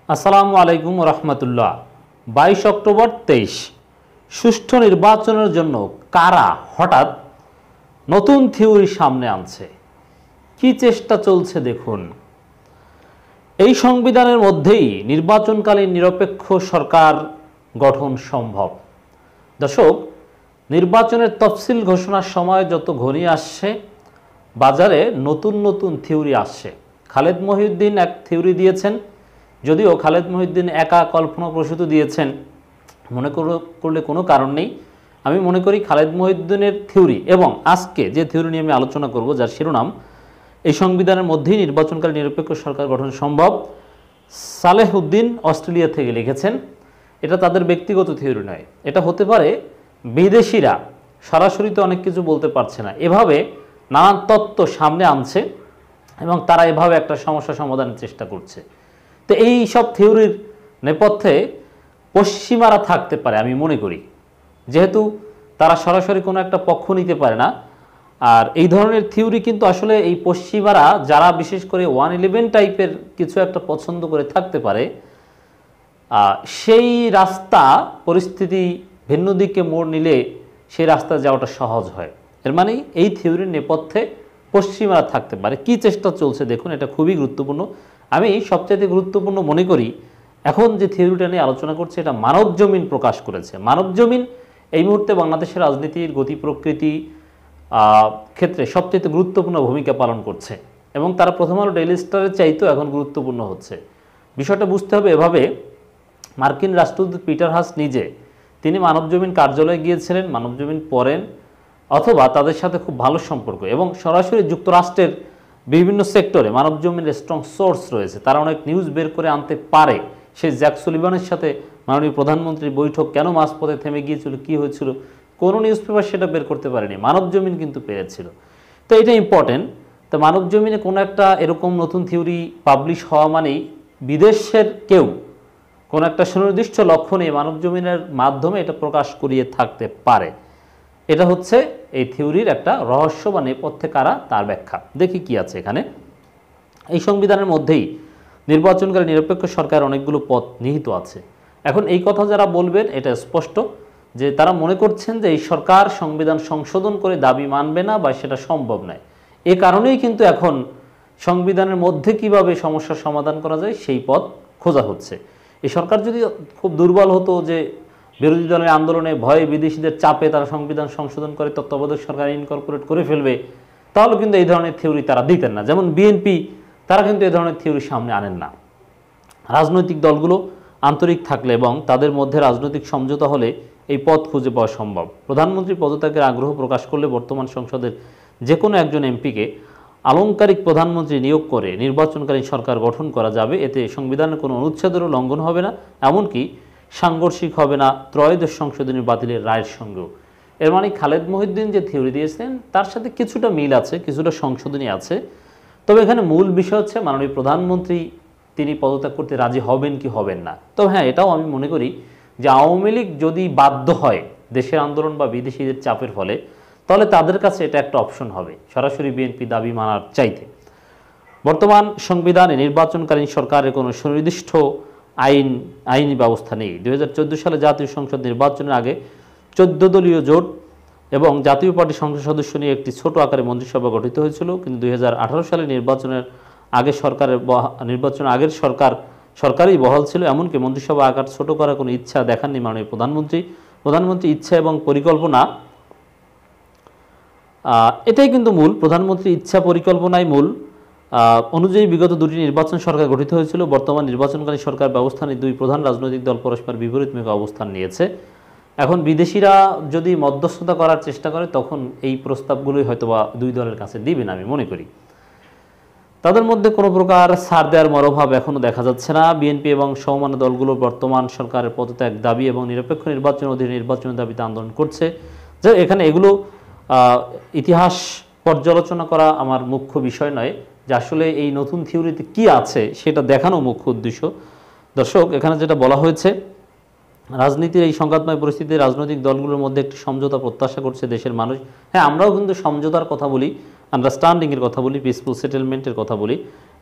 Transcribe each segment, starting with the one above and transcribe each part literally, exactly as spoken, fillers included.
আসসালামু আলাইকুম রহমতুল্লাহ। বাইশ অক্টোবর তেইশ সুষ্ঠু নির্বাচনের জন্য কারা হঠাৎ নতুন থিওরি সামনে আনছে, কি চেষ্টা চলছে দেখুন। এই সংবিধানের মধ্যেই নির্বাচনকালীন নিরপেক্ষ সরকার গঠন সম্ভব। দর্শক, নির্বাচনের তফসিল ঘোষণার সময় যত ঘনিয়ে আসছে, বাজারে নতুন নতুন থিওরি আসছে। খালেদ মহিউদ্দিন এক থিওরি দিয়েছেন, যদিও খালেদ মহিউদ্দিন একা কল্পনাপ্রসূত দিয়েছেন মনে করলে কোনো কারণ নেই। আমি মনে করি খালেদ মহিউদ্দিনের থিওরি এবং আজকে যে থিওরি নিয়ে আমি আলোচনা করব, যার শিরোনাম এই সংবিধানের মধ্যেই নির্বাচনকালীন নিরপেক্ষ সরকার গঠন সম্ভব, সালেহ উদ্দিন অস্ট্রেলিয়া থেকে লিখেছেন। এটা তাদের ব্যক্তিগত থিওরি নয়, এটা হতে পারে বিদেশিরা সরাসরি তো অনেক কিছু বলতে পারছে না, এভাবে নানান তত্ত্ব সামনে আনছে এবং তারা এভাবে একটা সমস্যা সমাধানের চেষ্টা করছে। তো এই সব থিওরির নেপথ্যে পশ্চিমারা থাকতে পারে আমি মনে করি, যেহেতু তারা সরাসরি কোনো একটা পক্ষ নিতে পারে না। আর এই ধরনের থিওরি কিন্তু আসলে এই পশ্চিমারা, যারা বিশেষ করে ওয়ান ইলেভেন টাইপের কিছু একটা পছন্দ করে থাকতে পারে, সেই রাস্তা পরিস্থিতি ভিন্ন দিকে মোড় নিলে সেই রাস্তা যাওয়াটা সহজ হয়। এর মানে এই থিওরির নেপথ্যে পশ্চিমারা থাকতে পারে। কি চেষ্টা চলছে দেখুন, এটা খুবই গুরুত্বপূর্ণ। আমি সবচেয়ে গুরুত্বপূর্ণ মনে করি এখন যে থিওরিটা নিয়ে আলোচনা করছে, এটা মানব জমিন প্রকাশ করেছে। মানব জমিন এই মুহূর্তে বাংলাদেশের রাজনীতির গতি প্রকৃতি ক্ষেত্রে সবচেয়ে গুরুত্বপূর্ণ ভূমিকা পালন করছে এবং তারা প্রথম আলো ডেইলি স্টারের চাইতেও এখন গুরুত্বপূর্ণ হচ্ছে। বিষয়টা বুঝতে হবে এভাবে, মার্কিন রাষ্ট্রদূত পিটার হাস নিজে তিনি মানব জমিন কার্যালয়ে গিয়েছিলেন, মানব জমিন পড়েন অথবা তাদের সাথে খুব ভালো সম্পর্ক এবং সরাসরি যুক্তরাষ্ট্রের বিভিন্ন সেক্টরে মানব জমিনের স্ট্রং সোর্স রয়েছে, তারা অনেক নিউজ বের করে আনতে পারে। সেই জ্যাক সুলিভানের সাথে মাননীয় প্রধানমন্ত্রীর বৈঠক কেন মাঝপথে থেমে গিয়েছিল, কি হয়েছিল, কোনো নিউজ পেপার সেটা বের করতে পারেনি, মানব জমিন কিন্তু পেরেছিল। তো এটা ইম্পর্টেন্ট। তো মানব জমিনে কোনো একটা এরকম নতুন থিওরি পাবলিশ হওয়া মানেই বিদেশের কেউ কোনো একটা সুনির্দিষ্ট লক্ষ্য নিয়ে মানব জমিনের মাধ্যমে এটা প্রকাশ করিয়ে থাকতে পারে। এটা হচ্ছে এই থিওরির একটা রহস্য বা নেপথ্যে কারা, তার ব্যাখ্যা। দেখি কি আছে এখানে। এই সংবিধানের মধ্যেই নির্বাচনকারী নিরপেক্ষ সরকার অনেকগুলো পদ নিহিত আছে। এখন এই কথা যারা বলবেন, এটা স্পষ্ট যে তারা মনে করছেন যে এই সরকার সংবিধান সংশোধন করে দাবি মানবে না বা সেটা সম্ভব নয়। এ কারণেই কিন্তু এখন সংবিধানের মধ্যে কিভাবে সমস্যার সমাধান করা যায় সেই পথ খোঁজা হচ্ছে। এই সরকার যদি খুব দুর্বল হতো, যে বিরোধী দলের আন্দোলনে ভয়ে বিদেশিদের চাপে তারা সংবিধান সংশোধন করে তত্ত্বাবধায়ক সরকার ইনকর্পোরেট করে ফেলবে, তাহলে কিন্তু এই ধরনের থিওরি তারা দিতেন না। যেমন বিএনপি, তারা কিন্তু এই ধরনের থিওরি সামনে আনেন না। রাজনৈতিক দলগুলো আন্তরিক থাকলে এবং তাদের মধ্যে রাজনৈতিক সমঝোতা হলে এই পথ খুঁজে পাওয়া সম্ভব। প্রধানমন্ত্রী পদত্যাগের আগ্রহ প্রকাশ করলে বর্তমান সংসদের যে কোনো একজন এমপিকে আলংকারিক প্রধানমন্ত্রী নিয়োগ করে নির্বাচনকালীন সরকার গঠন করা যাবে। এতে সংবিধানের কোনো অনুচ্ছেদেরও লঙ্ঘন হবে না, এমনকি সাংঘর্ষিক হবে না ত্রয়োদশ সংশোধনী বাতিলের রায়ের সঙ্গেও। এর মানে খালেদ মহিউদ্দিন যে থিওরি দিয়েছেন তার সাথে কিছুটা মিল আছে, কিছুটা সংশোধনী আছে। তবে এখানে মূল বিষয় হচ্ছে মাননীয় প্রধানমন্ত্রী তিনি পদত্যাগ করতে রাজি হবেন কি হবেন না। তবে হ্যাঁ, এটাও আমি মনে করি যে আওয়ামী লীগ যদি বাধ্য হয় দেশের আন্দোলন বা বিদেশিদের চাপের ফলে, তাহলে তাদের কাছে এটা একটা অপশন হবে সরাসরি বিএনপি দাবি মানার চাইতে। বর্তমান সংবিধানে নির্বাচনকালীন সরকারের কোনো সুনির্দিষ্ট আইন আইনি ব্যবস্থা নেই। দুই হাজার চোদ্দো সালে জাতীয় সংসদ নির্বাচনের আগে চোদ্দ দলীয় জোট এবং জাতীয় পার্টির সংসদ সদস্য নিয়ে একটি ছোট আকারে মন্ত্রিসভা গঠিত হয়েছিল, কিন্তু দুই হাজার আঠারো সালে নির্বাচনের আগে সরকারের নির্বাচনের আগের সরকার সরকারই বহাল ছিল। এমনকি মন্ত্রিসভা আকার ছোট করার কোনো ইচ্ছা দেখাননি মাননীয় প্রধানমন্ত্রী। প্রধানমন্ত্রী ইচ্ছা এবং পরিকল্পনা, এটাই কিন্তু মূল। প্রধানমন্ত্রী ইচ্ছা পরিকল্পনাই মূল অনুযায়ী বিগত দুটি নির্বাচন সরকার গঠিত হয়েছিল। বর্তমান নির্বাচনকারী সরকার ব্যবস্থা নিয়ে দুই প্রধান রাজনৈতিক দল পরস্পর বিপরীতমুখী অবস্থান নিয়েছে। এখন বিদেশিরা যদি মধ্যস্থতা করার চেষ্টা করে, তখন এই প্রস্তাবগুলোই হয়তোবা দুই দলের কাছে দিবেন আমি মনে করি। তাদের মধ্যে কোনো প্রকার ছাড় দেওয়ার মনোভাব এখনও দেখা যাচ্ছে না। বিএনপি এবং সমমান দলগুলো বর্তমান সরকারের পদত্যাগ দাবি এবং নিরপেক্ষ নির্বাচন অধীনে নির্বাচনের দাবিতে আন্দোলন করছে। যে এখানে এগুলো ইতিহাস পর্যালোচনা করা আমার মুখ্য বিষয় নয়, যে আসলে এই নতুন থিওরিতে কি আছে সেটা দেখানো মুখ্য উদ্দেশ্য। দর্শক, এখানে যেটা বলা হয়েছে, রাজনীতির এই সংঘাতময় পরিস্থিতিতে রাজনৈতিক দলগুলোর মধ্যে একটি সমঝোতা প্রত্যাশা করছে দেশের মানুষ। হ্যাঁ, আমরাও কিন্তু সমঝোতার কথা বলি, আন্ডারস্ট্যান্ডিংয়ের কথা বলি, পিসফুল সেটেলমেন্টের কথা বলি।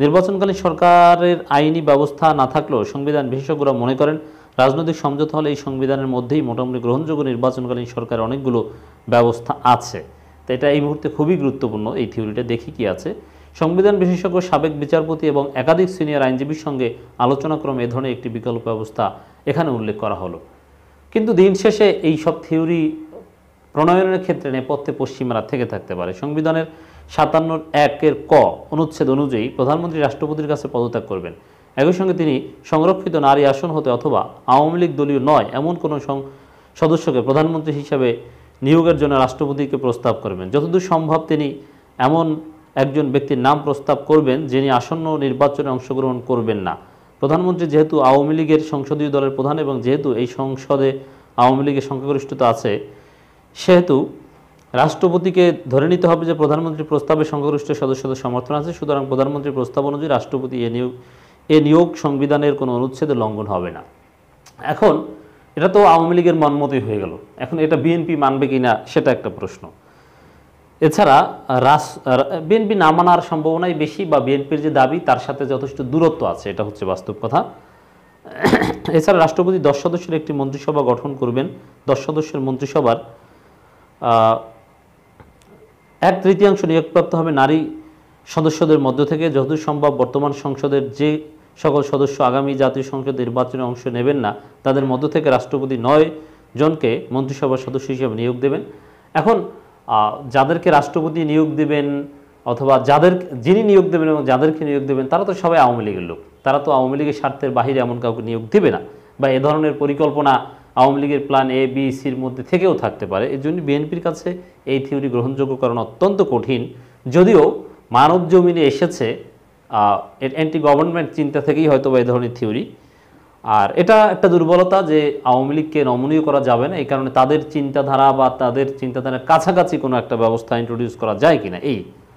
নির্বাচনকালীন সরকারের আইনি ব্যবস্থা না থাকলেও সংবিধান বিশেষজ্ঞরা মনে করেন রাজনৈতিক সমঝোতা হলে এই সংবিধানের মধ্যেই মোটামুটি গ্রহণযোগ্য নির্বাচনকালীন সরকারের অনেকগুলো ব্যবস্থা আছে। তো এটা এই মুহূর্তে খুবই গুরুত্বপূর্ণ। এই থিওরিটা দেখি কি আছে। সংবিধান বিশেষজ্ঞ, সাবেক বিচারপতি এবং একাধিক সিনিয়র আইনজীবীর সঙ্গে আলোচনাক্রমে এ ধরনের একটি বিকল্প ব্যবস্থা এখানে উল্লেখ করা হলো। কিন্তু দিন শেষে এই সব থিওরি প্রণয়নের ক্ষেত্রে নেপথ্যে পশ্চিমারা থেকে থাকতে পারে। সংবিধানের সাতান্ন একের ক অনুচ্ছেদ অনুযায়ী প্রধানমন্ত্রী রাষ্ট্রপতির কাছে পদত্যাগ করবেন। একই সঙ্গে তিনি সংরক্ষিত নারী আসন হতে অথবা আওয়ামী লীগ দলীয় নয় এমন কোনো সদস্যকে প্রধানমন্ত্রী হিসাবে নিয়োগের জন্য রাষ্ট্রপতিকে প্রস্তাব করবেন। যতদূর সম্ভব তিনি এমন একজন ব্যক্তির নাম প্রস্তাব করবেন যিনি আসন্ন নির্বাচনে অংশগ্রহণ করবেন না। প্রধানমন্ত্রী যেহেতু আওয়ামী লীগের সংসদীয় দলের প্রধান এবং যেহেতু এই সংসদে আওয়ামী লীগের সংখ্যাগরিষ্ঠতা আছে, সেহেতু রাষ্ট্রপতিকে ধরে নিতে হবে যে প্রধানমন্ত্রীর প্রস্তাবে সংখ্যাগরিষ্ঠ সদস্যদের সমর্থন আছে। সুতরাং প্রধানমন্ত্রীর প্রস্তাব অনুযায়ী রাষ্ট্রপতি এ নিয়োগ এ নিয়োগ সংবিধানের কোনো অনুচ্ছেদে লঙ্ঘন হবে না। এখন এটা তো আওয়ামী লীগের মনমতই হয়ে গেল। এখন এটা বিএনপি মানবে কি না সেটা একটা প্রশ্ন। এছাড়া রাস বিএনপি না মানার সম্ভাবনাই বেশি, বা বিএনপির যে দাবি তার সাথে যথেষ্ট দূরত্ব আছে, এটা হচ্ছে বাস্তব কথা। এছাড়া রাষ্ট্রপতি দশ সদস্যের একটি মন্ত্রিসভা গঠন করবেন। দশ সদস্যের মন্ত্রিসভার এক তৃতীয়াংশ নিয়োগপ্রাপ্ত হবে নারী সদস্যদের মধ্য থেকে। যতদূর সম্ভব বর্তমান সংসদের যে সকল সদস্য আগামী জাতীয় সংসদ নির্বাচনে অংশ নেবেন না তাদের মধ্য থেকে রাষ্ট্রপতি নয় জনকে মন্ত্রিসভার সদস্য হিসেবে নিয়োগ দেবেন। এখন যাদেরকে রাষ্ট্রপতি নিয়োগ দেবেন অথবা যাদের যিনি নিয়োগ দেবেন এবং যাদেরকে নিয়োগ দেবেন তারা তো সবাই আওয়ামী লীগের লোক। তারা তো আওয়ামী লীগের স্বার্থের বাহিরে এমন কাউকে নিয়োগ দেবে না, বা এ ধরনের পরিকল্পনা আওয়ামী লীগের প্ল্যান এ বি সির মধ্যে থেকেও থাকতে পারে। এই জন্য বিএনপির কাছে এই থিওরি গ্রহণযোগ্য কারণ অত্যন্ত কঠিন, যদিও মানব জমিনে এসেছে অ্যান্টি গভর্নমেন্ট চিন্তা থেকেই হয়তো বা এই ধরনের থিওরি। আর এটা একটা দুর্বলতা যে আওয়ামী লীগকে নমনীয় করা যাবে না, এই কারণে তাদের চিন্তাধারা বা তাদের চিন্তাধারার কাছাকাছি কোনো একটা ব্যবস্থা ইন্ট্রোডিউস করা যায় কিনা। এই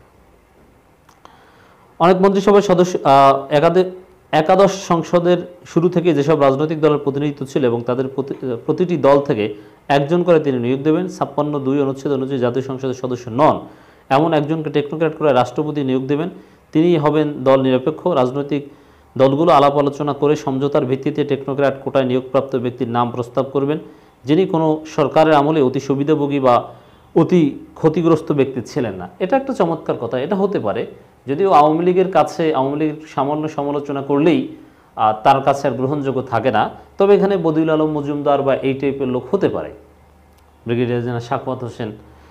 অনেক মন্ত্রিসভার সদস্য একাধিক একাদশ সংসদের শুরু থেকে যেসব রাজনৈতিক দলের প্রতিনিধিত্ব ছিল এবং তাদের প্রতিটি দল থেকে একজন করে তিনি নিয়োগ দেবেন। ছাপ্পান্ন দুই অনুচ্ছেদ অনুযায়ী জাতীয় সংসদের সদস্য নন এমন একজনকে টেকনোক্র্যাট করে রাষ্ট্রপতি নিয়োগ দেবেন। তিনি হবেন দল নিরপেক্ষ। রাজনৈতিক দলগুলো আলাপ আলোচনা করে সমঝোতার ভিত্তিতে টেকনোক্র্যাট কোটায় নিয়োগপ্রাপ্ত ব্যক্তির নাম প্রস্তাব করবেন, যিনি কোনো সরকারের আমলে অতি সুবিধাভোগী বা অতি ক্ষতিগ্রস্ত ব্যক্তি ছিলেন না। এটা একটা চমৎকার কথা, এটা হতে পারে। যদিও আওয়ামী লীগের কাছে আওয়ামী লীগের সামান্য সমালোচনা করলেই তার কাছে আর গ্রহণযোগ্য থাকে না, তবে এখানে বদিউল আলম মজুমদার বা এই টাইপের লোক হতে পারে, ব্রিগেডিয়ার জেনারেল সাখাওয়াত হোসেন,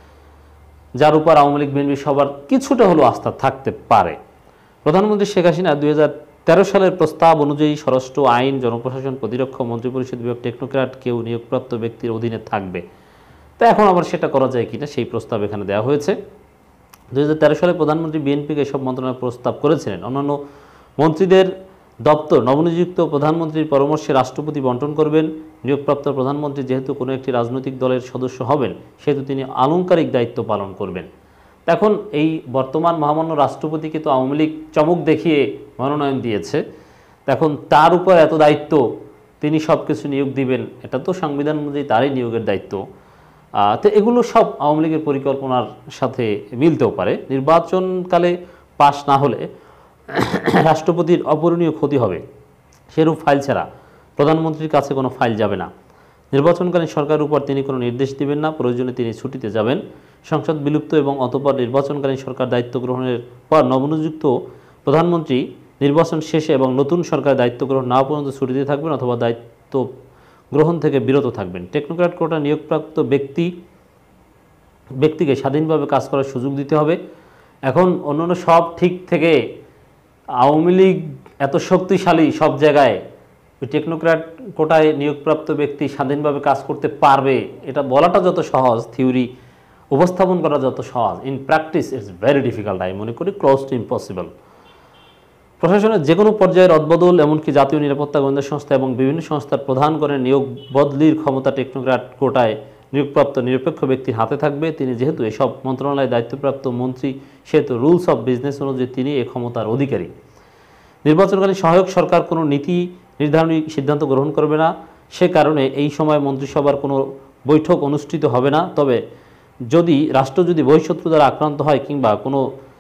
যার উপর আওয়ামী লীগ বিএনপি সবার কিছুটা হলেও আস্থা থাকতে পারে। প্রধানমন্ত্রী শেখ হাসিনা দুই হাজার তেরো সালের প্রস্তাব অনুযায়ী স্বরাষ্ট্র, আইন, জনপ্রশাসন, প্রতিরক্ষা, মন্ত্রিপরিষদ বিভাগ টেকনোক্র্যাট কেউ নিয়োগপ্রাপ্ত ব্যক্তির অধীনে থাকবে। তো এখন আবার সেটা করা যায় কিনা সেই প্রস্তাব এখানে দেওয়া হয়েছে। দুই হাজার তেরো সালে প্রধানমন্ত্রী বিএনপিকে এসব মন্ত্রণালয় প্রস্তাব করেছিলেন। অন্যান্য মন্ত্রীদের দপ্তর নবনিযুক্ত প্রধানমন্ত্রীর পরামর্শে রাষ্ট্রপতি বন্টন করবেন। নিয়োগপ্রাপ্ত প্রধানমন্ত্রী যেহেতু কোনো একটি রাজনৈতিক দলের সদস্য হবেন সেহেতু তিনি আলংকারিক দায়িত্ব পালন করবেন। এখন এই বর্তমান মহামান্য রাষ্ট্রপতিকে তো আওয়ামী লীগ চমক দেখিয়ে মনোনয়ন দিয়েছে, এখন তার উপর এত দায়িত্ব, তিনি সব কিছু নিয়োগ দিবেন, এটা তো সংবিধান অনুযায়ী তারই নিয়োগের দায়িত্ব। তো এগুলো সব আওয়ামী লীগের পরিকল্পনার সাথে মিলতেও পারে। নির্বাচনকালে পাশ না হলে রাষ্ট্রপতির অপূরণীয় ক্ষতি হবে, সেরূপ ফাইল ছাড়া প্রধানমন্ত্রীর কাছে কোনো ফাইল যাবে না। নির্বাচনকালীন সরকারের উপর তিনি কোনো নির্দেশ দিবেন না, প্রয়োজনে তিনি ছুটিতে যাবেন। সংসদ বিলুপ্ত এবং অতঃপর নির্বাচনকালীন সরকার দায়িত্ব গ্রহণের পর নবনিযুক্ত প্রধানমন্ত্রী নির্বাচন শেষে এবং নতুন সরকার দায়িত্ব গ্রহণ না পর্যন্ত ছুটিতে থাকবেন অথবা দায়িত্ব গ্রহণ থেকে বিরত থাকবেন। টেকনোক্র্যাট কোটা নিয়োগপ্রাপ্ত ব্যক্তি ব্যক্তিকে স্বাধীনভাবে কাজ করার সুযোগ দিতে হবে। এখন অন্যান্য সব ঠিক থেকে আওয়ামী লীগ এত শক্তিশালী সব জায়গায় ওই টেকনোক্র্যাট কোটায় নিয়োগপ্রাপ্ত ব্যক্তি স্বাধীনভাবে কাজ করতে পারবে, এটা বলাটা যত সহজ, থিওরি উপস্থাপন করা যত সহজ, in practice it's very difficult. আমি মনে করি ক্লোজ টু ইম্পসিবল। প্রশাসনের যে কোনো পর্যায়ের অদবদল, এমনকি জাতীয় নিরাপত্তা গোয়েন্দা সংস্থা এবং বিভিন্ন সংস্থার প্রধান করে নিয়োগ বদলির ক্ষমতা টেকনোক্র্যাট কোটায় নিয়োগপ্রাপ্ত নিরপেক্ষ ব্যক্তির হাতে থাকবে। তিনি যেহেতু এসব মন্ত্রণালয়ে দায়িত্বপ্রাপ্ত মন্ত্রী, সেহেতু রুলস অফ বিজনেস অনুযায়ী তিনি এই ক্ষমতার অধিকারী। নির্বাচনকালীন সহায়ক সরকার কোনো নীতি নির্ধারণী সিদ্ধান্ত গ্রহণ করবে না, সে কারণে এই সময় মন্ত্রিসভার কোনো বৈঠক অনুষ্ঠিত হবে না। তবে যদি রাষ্ট্র যদি বহিঃশত্রু দ্বারা আক্রান্ত হয় কিংবা কোনো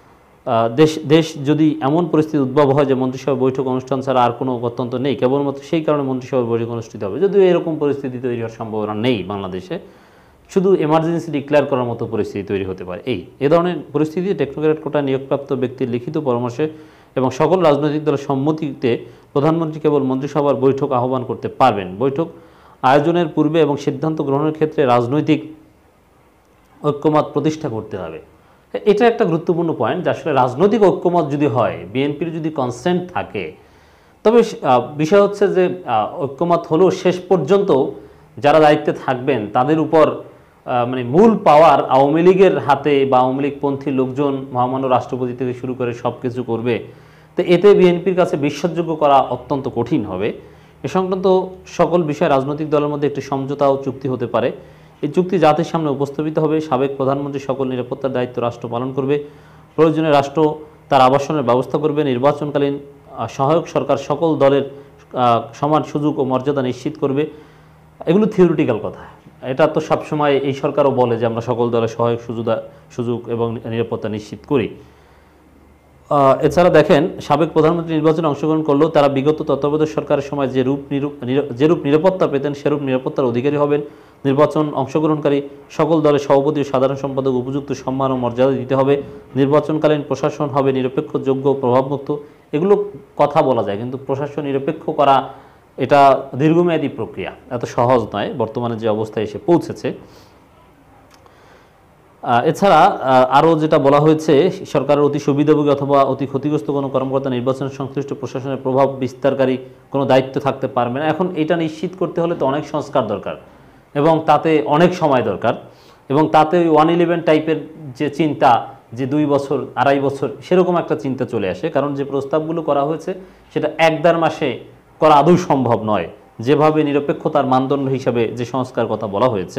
দেশ দেশ যদি এমন পরিস্থিতি উদ্ভব হয় যে মন্ত্রিসভা বৈঠক অনুষ্ঠান ছাড়া আর কোনো গত্যন্তর নেই, কেবলমাত্র সেই কারণে মন্ত্রিসভা বৈঠক অনুষ্ঠিত হবে, যদিও এরকম পরিস্থিতি তৈরি হওয়ার সম্ভাবনা নেই বাংলাদেশে, শুধু এমার্জেন্সি ডিক্লেয়ার করার মতো পরিস্থিতি তৈরি হতে পারে। এই এ ধরনের পরিস্থিতি টেকনোক্র্যাট কোটা নিয়োগপ্রাপ্ত ব্যক্তির লিখিত পরামর্শে এবং সকল রাজনৈতিক দলের সম্মতিতে প্রধানমন্ত্রী কেবল মন্ত্রিসভার বৈঠক আহ্বান করতে পারবেন। বৈঠক আয়োজনের পূর্বে এবং সিদ্ধান্ত গ্রহণের ক্ষেত্রে রাজনৈতিক ঐক্যমত প্রতিষ্ঠা করতে হবে। এটা একটা গুরুত্বপূর্ণ পয়েন্ট, যে আসলে রাজনৈতিক ঐক্যমত যদি হয়, বিএনপির যদি কনসেন্ট থাকে, তবে বিষয় হচ্ছে যে ঐক্যমত হলেও শেষ পর্যন্ত যারা দায়িত্বে থাকবেন তাদের উপর মানে মূল পাওয়ার আওয়ামী লীগের হাতে বা আওয়ামী লীগপন্থী লোকজন মহামান্য রাষ্ট্রপতি থেকে শুরু করে সব কিছু করবে। তো এতে বিএনপির কাছে বিশ্বাসযোগ্য করা অত্যন্ত কঠিন হবে। এ সংক্রান্ত সকল বিষয়ে রাজনৈতিক দলের মধ্যে একটি সমঝোতা ও চুক্তি হতে পারে। এই চুক্তি জাতির সামনে উপস্থাপিত হবে। সাবেক প্রধানমন্ত্রী সকল নিরাপত্তার দায়িত্ব রাষ্ট্র পালন করবে। প্রয়োজনে রাষ্ট্র তার আবাসনের ব্যবস্থা করবে। নির্বাচনকালীন সহায়ক সরকার সকল দলের সমান সুযোগ ও মর্যাদা নিশ্চিত করবে। এগুলো থিওরিটিক্যাল কথা, এটা তো সবসময় এই সরকারও বলে যে আমরা সকল দলের সহায়ক সুযোগ সুযোগ এবং নিরাপত্তা নিশ্চিত করি। এছাড়া দেখেন, সাবেক প্রধানমন্ত্রী নির্বাচনে অংশগ্রহণ করলেও তারা বিগত তত্ত্বাবধায়ক সরকারের সময় যে রূপ যেরূপ নিরাপত্তা পেতেন সেরূপ নিরাপত্তার অধিকারী হবেন। নির্বাচন অংশগ্রহণকারী সকল দলের সভাপতি ও সাধারণ সম্পাদক উপযুক্ত সম্মান ও মর্যাদা দিতে হবে। নির্বাচনকালীন প্রশাসন হবে নিরপেক্ষ, যোগ্য, প্রভাবমুক্ত। এগুলো কথা বলা যায়, কিন্তু প্রশাসন নিরপেক্ষ করা এটা দীর্ঘমেয়াদী প্রক্রিয়া, এত সহজ নয় বর্তমানে যে অবস্থায় এসে পৌঁছেছে। এছাড়া আরও যেটা বলা হয়েছে, সরকারের অতি সুবিধাভোগী অথবা অতি ক্ষতিগ্রস্ত কোনো কর্মকর্তা নির্বাচন সংশ্লিষ্ট প্রশাসনের প্রভাব বিস্তারকারী কোনো দায়িত্ব থাকতে পারবে না। এখন এটা নিশ্চিত করতে হলে তো অনেক সংস্কার দরকার এবং তাতে অনেক সময় দরকার, এবং তাতে ওই ওয়ান ইলেভেন টাইপের যে চিন্তা, যে দুই বছর আড়াই বছর সেরকম একটা চিন্তা চলে আসে। কারণ যে প্রস্তাবগুলো করা হয়েছে সেটা এক দেড় মাসে করা আদৌ সম্ভব নয়, যেভাবে নিরপেক্ষতার মানদণ্ড হিসাবে যে সংস্কার কথা বলা হয়েছে।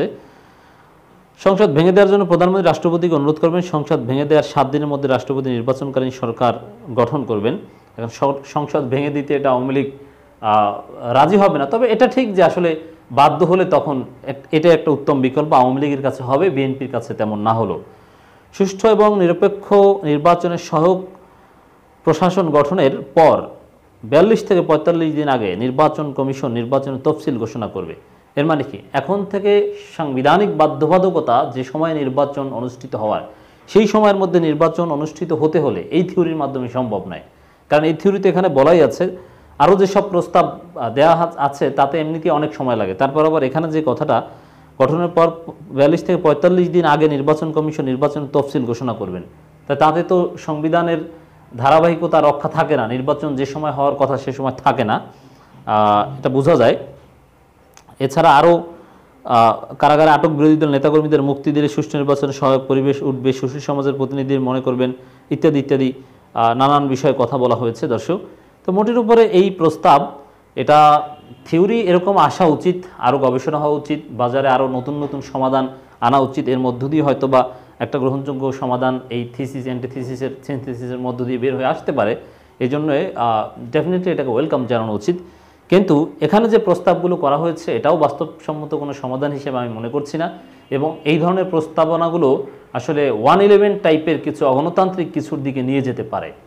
সংসদ ভেঙে দেওয়ার জন্য প্রধানমন্ত্রী রাষ্ট্রপতিকে অনুরোধ করবেন। সংসদ ভেঙে দেওয়ার সাত দিনের মধ্যে রাষ্ট্রপতি নির্বাচনকালীন সরকার গঠন করবেন। এখন সংসদ ভেঙে দিতে এটা আওয়ামী লীগ রাজি হবে না, তবে এটা ঠিক যে আসলে বাধ্য হলে তখন এটা একটা উত্তম বিকল্প আওয়ামী লীগের কাছে হবে, বিএনপির কাছে তেমন না হলো। সুষ্ঠু এবং নিরপেক্ষ নির্বাচনের সহায়ক প্রশাসন গঠনের পর বিয়াল্লিশ থেকে পঁয়তাল্লিশ দিন আগে নির্বাচন কমিশন নির্বাচনের তফসিল ঘোষণা করবে। এর মানে কি, এখন থেকে সাংবিধানিক বাধ্যবাধকতা যে সময় নির্বাচন অনুষ্ঠিত হওয়ার, সেই সময়ের মধ্যে নির্বাচন অনুষ্ঠিত হতে হলে এই থিওরির মাধ্যমে সম্ভব নয়। কারণ এই থিওরিতে এখানে বলাই আছে, আরও যেসব প্রস্তাব দেওয়া আছে তাতে এমনিতে অনেক সময় লাগে। তারপর আবার এখানে যে কথাটা, গঠনের পর বিয়াল্লিশ থেকে পঁয়তাল্লিশ দিন আগে নির্বাচন কমিশন নির্বাচনের তফসিল ঘোষণা করবেন। তাই তাতে তো সংবিধানের ধারাবাহিকতা রক্ষা থাকে না, নির্বাচন যে সময় হওয়ার কথা সে সময় থাকে না, এটা বোঝা যায়। এছাড়া আরও কারাগারে আটক বিরোধী দল নেতাকর্মীদের মুক্তি দিলে সুষ্ঠু নির্বাচনের সহায়ক পরিবেশ উঠবে, সুশীল সমাজের প্রতিনিধির মনে করবেন, ইত্যাদি ইত্যাদি নানান বিষয়ে কথা বলা হয়েছে। দর্শক, তো মোটের উপরে এই প্রস্তাব, এটা থিওরি এরকম আসা উচিত, আরও গবেষণা হওয়া উচিত, বাজারে আরও নতুন নতুন সমাধান আনা উচিত। এর মধ্য দিয়ে হয়তো বা একটা গ্রহণযোগ্য সমাধান এই থিসিস অ্যান্টিথিসিসের সিনথেসিসের মধ্য দিয়ে বের হয়ে আসতে পারে। এই জন্য ডেফিনেটলি এটাকে ওয়েলকাম জানানো উচিত। কিন্তু এখানে যে প্রস্তাবগুলো করা হয়েছে এটাও বাস্তবসম্মত কোনো সমাধান হিসেবে আমি মনে করছি না, এবং এই ধরনের প্রস্তাবনাগুলো আসলে ওয়ান ইলেভেন টাইপের কিছু অগণতান্ত্রিক কিছুর দিকে নিয়ে যেতে পারে।